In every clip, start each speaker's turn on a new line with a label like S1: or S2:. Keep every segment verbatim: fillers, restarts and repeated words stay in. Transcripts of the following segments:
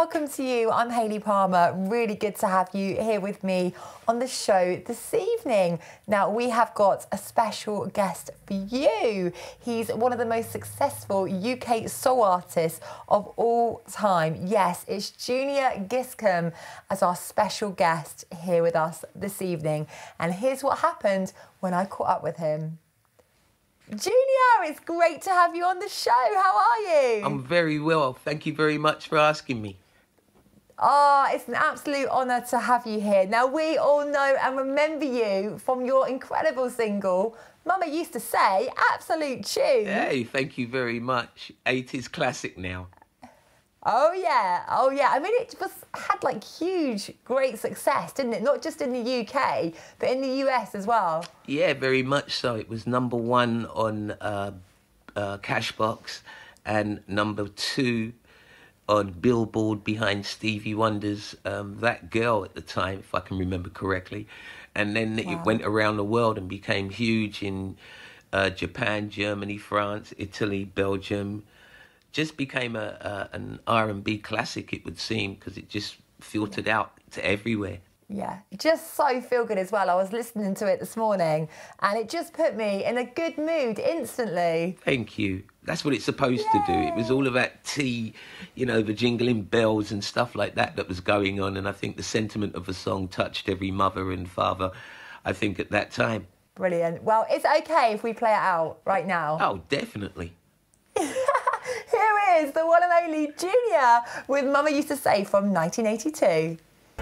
S1: welcome to you. I'm Hayley Palmer. Really good to have you here with me on the show this evening. Now, we have got a special guest for you. He's one of the most successful U K soul artists of all time. Yes, it's Junior Griscombe as our special guest here with us this evening. And here's what happened when I caught up with him. Junior, it's great to have you on the show. How are you?
S2: I'm very well. Thank you very much for asking me.
S1: Oh, it's an absolute honour to have you here. Now, we all know and remember you from your incredible single, Mama Used to Say, absolute tune.
S2: Hey, thank you very much. eighties classic now.
S1: Oh, yeah. Oh, yeah. I mean, it was had, like, huge, great success, didn't it? Not just in the U K, but in the U S as well.
S2: Yeah, very much so. It was number one on uh, uh, Cashbox and number two on Billboard behind Stevie Wonder's um, That Girl at the time, if I can remember correctly. And then wow. It went around the world and became huge in uh, Japan, Germany, France, Italy, Belgium. Just became a, a an R and B classic, it would seem, because it just filtered out to everywhere.
S1: Yeah, just so feel good as well. I was listening to it this morning and it just put me in a good mood instantly.
S2: Thank you. That's what it's supposed Yay. to do. It was all of that tea, you know, the jingling bells and stuff like that that was going on. And I think the sentiment of the song touched every mother and father, I think, at that time.
S1: Brilliant. Well, it's okay if we play it out right now.
S2: Oh, definitely.
S1: Here is the one and only Junior with Mama Used to Say from nineteen eighty-two.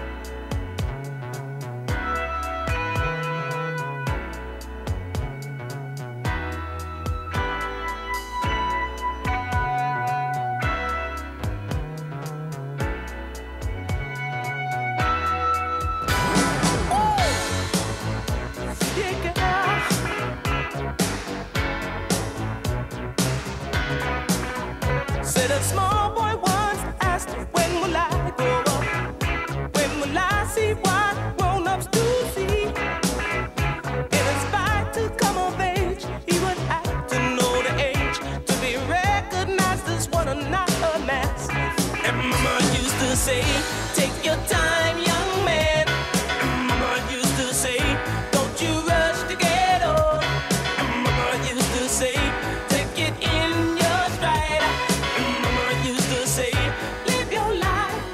S3: Said a small boy once asked, when will I grow up? When will I see what grown-ups do see? In his fight to come of age, he would have to know the age to be recognized as one and not a mass. And Mama used to say, take your time, young man. And Mama used to say, don't you rush to get old. And Mama used to say, take it in your stride. Used to say, live your life.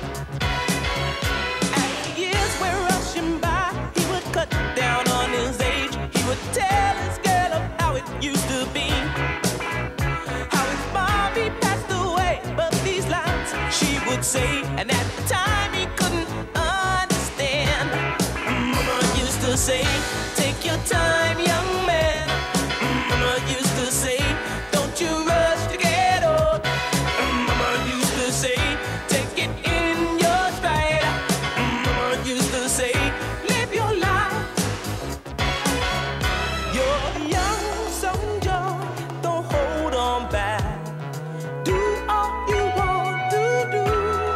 S3: As the years were rushing by, he would cut down on his age. He would tell his girl of how it used to be, how his mommy passed away. But these lines she would say, and at the time he couldn't understand. Mama used to say, take your time, young man. Mama used to say, don't you rush to get old. Say, take it in your stride. Mama used to say, live your life. You're young, so enjoy, don't hold on back. Do all you want to do.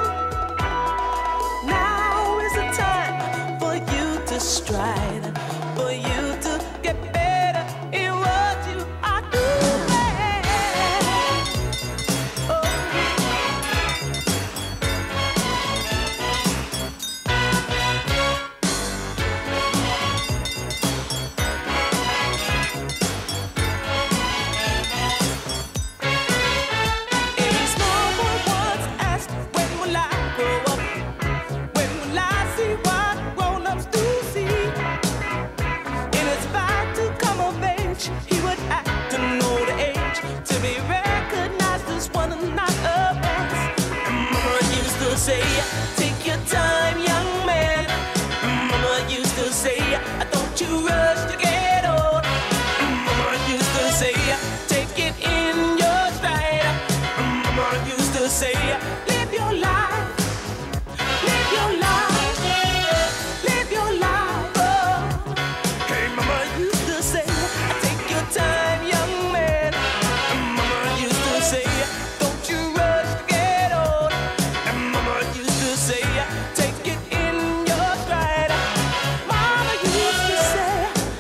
S3: Now is the time for you to stride, for you to get better in what you are doing. Oh. Say, take your time, young man. Mama used to say, don't you rush to get old. Mama used to say, take it in your stride. Mama used to say, live your life, live your life, live your life. Oh. Hey, Mama used to say, take your time, young man. Mama used to say, don't you rush to get old. Mama used to say, take it in your stride. Mama used to say,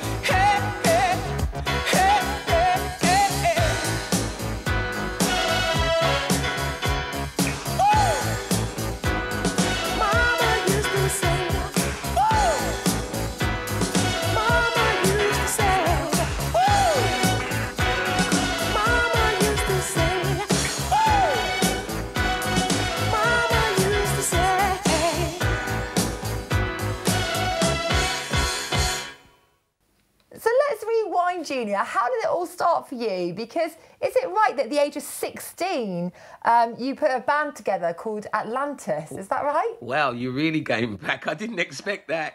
S1: mind, Junior, how did it all start for you? Because is it right that at the age of sixteen, um, you put a band together called Atlantis? Is that right?
S2: Wow, you're really going back. I didn't expect that.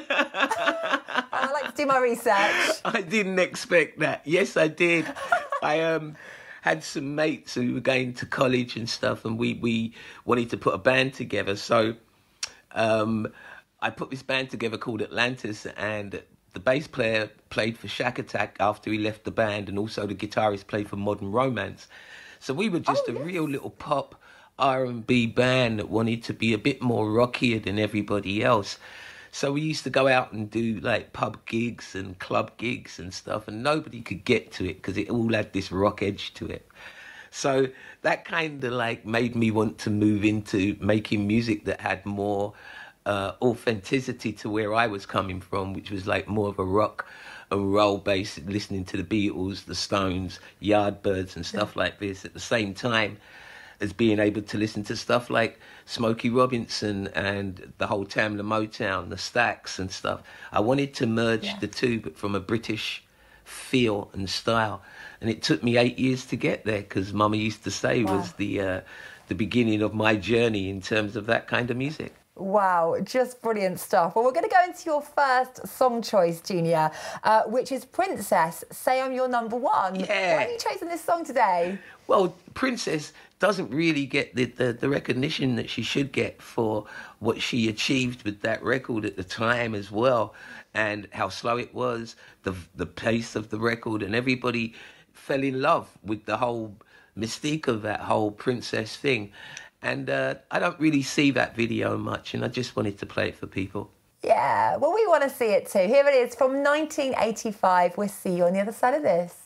S1: I like to do my research.
S2: I didn't expect that. Yes, I did. I um had some mates who were going to college and stuff, and we, we wanted to put a band together. So um, I put this band together called Atlantis, and the bass player played for Shack Attack after he left the band, and also the guitarist played for Modern Romance. So we were just oh, a yes. real little pop R and B band that wanted to be a bit more rockier than everybody else. So we used to go out and do like pub gigs and club gigs and stuff, and nobody could get to it because it all had this rock edge to it. So that kind of like made me want to move into making music that had more uh, authenticity to where I was coming from, which was like more of a rock and roll base, listening to the Beatles, the Stones, Yardbirds and stuff like this at the same time as being able to listen to stuff like Smokey Robinson and the whole Tamla Motown, the Stax and stuff. I wanted to merge yeah. the two, but from a British feel and style. And it took me eight years to get there, because Mama used to say wow. was the uh, the beginning of my journey in terms of that kind of music.
S1: Wow, just brilliant stuff. Well, we're going to go into your first song choice, Junior, uh, which is Princess, Say I'm Your Number One.
S2: Yeah.
S1: Why have you chosen this song today?
S2: Well, Princess doesn't really get the, the, the recognition that she should get for what she achieved with that record at the time as well, and how slow it was, the the pace of the record, and everybody fell in love with the whole mystique of that whole princess thing. And uh, I don't really see that video much, and I just wanted to play it for people.
S1: Yeah, well, we want to see it too. Here it is from nineteen eighty-five. We'll see you on the other side of this.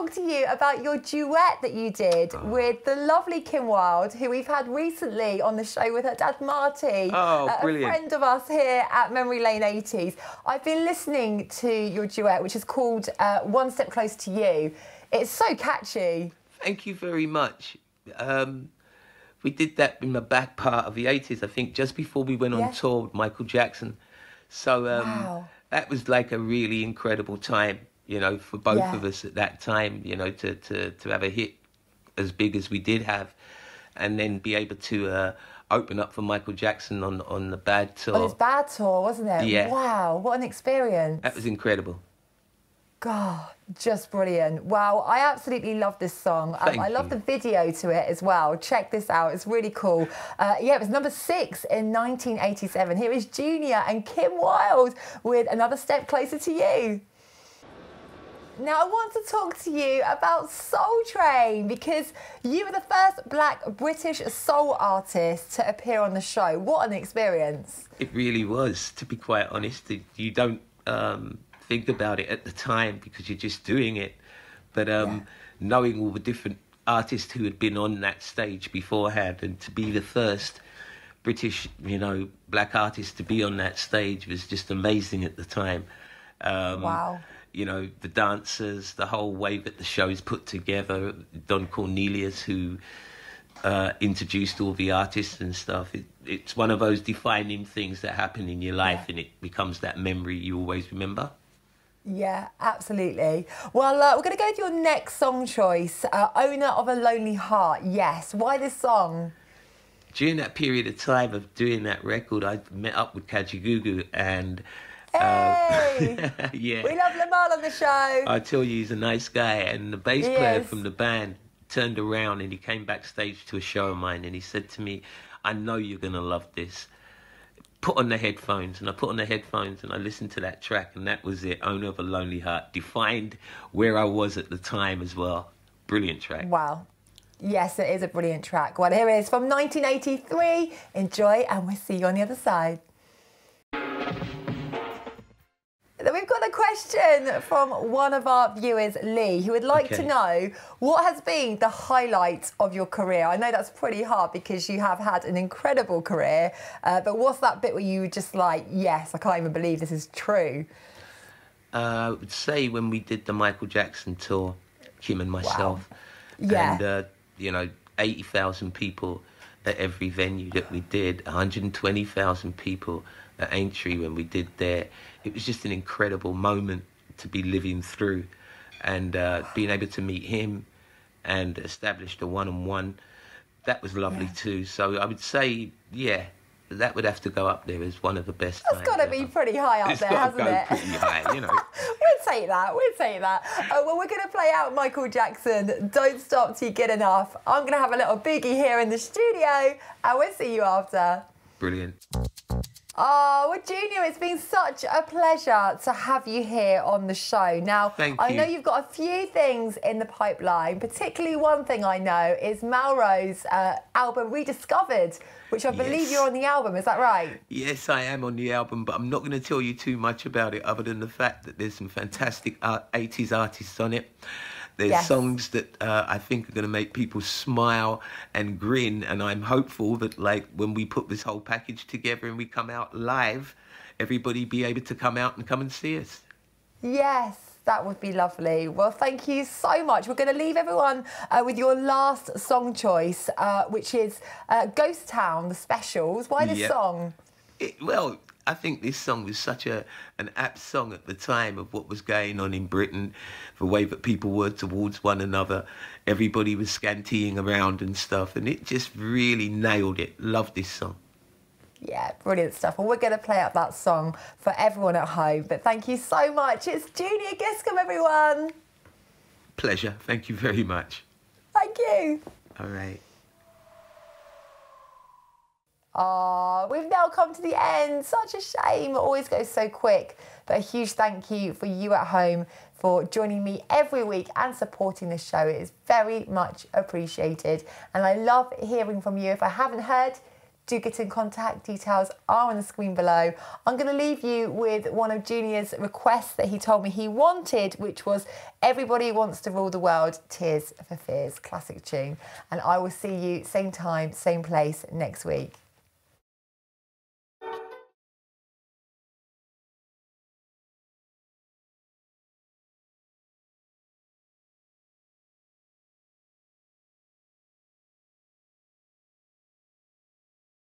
S1: talk to you about your duet that you did oh. with the lovely Kim Wilde, who we've had recently on the show with her dad Marty,
S2: oh,
S1: uh, a friend of us here at Memory Lane eighties. I've been listening to your duet, which is called uh, One Step Close to You. It's so catchy.
S2: Thank you very much. Um, we did that in the back part of the eighties, I think, just before we went on yeah. tour with Michael Jackson. So um,
S1: wow.
S2: that was like a really incredible time, you know, for both yeah. of us at that time, you know, to, to, to have a hit as big as we did have, and then be able to uh, open up for Michael Jackson on, on the Bad tour.
S1: On his Bad tour, wasn't it?
S2: Yeah.
S1: Wow, what an experience.
S2: That was incredible.
S1: God, just brilliant. Wow, I absolutely love this song. Um, I love
S2: you.
S1: the video to it as well. Check this out, it's really cool. Uh, yeah, it was number six in nineteen eighty-seven. Here is Junior and Kim Wilde with Another Step Closer to You. Now, I want to talk to you about Soul Train, because you were the first black British soul artist to appear on the show. What an experience.
S2: It really was, to be quite honest. You don't... Um... think about it at the time because you're just doing it, but um, yeah. knowing all the different artists who had been on that stage beforehand, and to be the first British, you know, black artist to be on that stage was just amazing at the time. Um,
S1: wow.
S2: You know, the dancers, the whole way that the show's put together, Don Cornelius, who uh, introduced all the artists and stuff. It, it's one of those defining things that happen in your life, yeah. and it becomes that memory you always remember.
S1: Yeah, absolutely. Well, uh, we're going to go to your next song choice, uh, Owner of a Lonely Heart. Yes, why this song?
S2: During that period of time of doing that record, I met up with Kajagoogoo and...
S1: Hey!
S2: Uh, yeah.
S1: We love Lamar on the show.
S2: I tell you, he's a nice guy. And the bass
S1: he
S2: player
S1: is.
S2: from the band turned around and he came backstage to a show of mine and he said to me, I know you're going to love this. Put on the headphones, and I put on the headphones and I listened to that track, and that was it. Owner of a Lonely Heart defined where I was at the time as well. Brilliant track.
S1: Wow. Yes, it is a brilliant track. Well, here it is from nineteen eighty-three. Enjoy, and we'll see you on the other side. We've got a question from one of our viewers, Lee, who would like
S2: okay.
S1: to know what has been the highlight of your career. I know that's pretty hard because you have had an incredible career, uh, but what's that bit where you were just like, yes, I can't even believe this is true?
S2: Uh, I would say when we did the Michael Jackson tour, Kim and myself,
S1: wow. yeah.
S2: and, uh, you know, eighty thousand people at every venue that we did, one hundred twenty thousand people at Aintree when we did there. It was just an incredible moment to be living through, and uh, being able to meet him and establish the one-on-one, that was lovely yeah. too. So I would say, yeah, that would have to go up there as one of the best.
S1: That's got to be pretty high up
S2: it's
S1: there,
S2: hasn't
S1: go
S2: it? Pretty high, you know.
S1: We'll take that. We'll take that. Uh, well, we're going to play out Michael Jackson, Don't Stop Till You Get Enough. I'm going to have a little boogie here in the studio, and we'll see you after.
S2: Brilliant.
S1: Oh, well, Junior, it's been such a pleasure to have you here on the show. Now,
S2: Thank
S1: I
S2: you.
S1: know you've got a few things in the pipeline, particularly one thing I know is Melrose uh, album Rediscovered, which I believe
S2: yes.
S1: you're on the album, is that right?
S2: Yes, I am on the album, but I'm not going to tell you too much about it other than the fact that there's some fantastic eighties artists on it. There's
S1: yes.
S2: songs that uh, I think are going to make people smile and grin, and I'm hopeful that, like, when we put this whole package together and we come out live, everybody be able to come out and come and see us.
S1: Yes, that would be lovely. Well, thank you so much. We're going to leave everyone uh, with your last song choice, uh, which is uh, Ghost Town, the Specials. Why this
S2: yep.
S1: song?
S2: It, well, I think this song was such a an apt song at the time of what was going on in Britain, the way that people were towards one another. Everybody was scantying around and stuff, and it just really nailed it. Love this song.
S1: Yeah, brilliant stuff. Well, we're going to play up that song for everyone at home. But thank you so much. It's Junior Griscombe, everyone.
S2: Pleasure. Thank you very much.
S1: Thank you.
S2: All right.
S1: Oh, we've now come to the end. Such a shame. It always goes so quick. But a huge thank you for you at home for joining me every week and supporting the show. It is very much appreciated. And I love hearing from you. If I haven't heard, do get in contact. Details are on the screen below. I'm going to leave you with one of Junior's requests that he told me he wanted, which was Everybody Wants to Rule the World, Tears for Fears, classic tune. And I will see you same time, same place next week.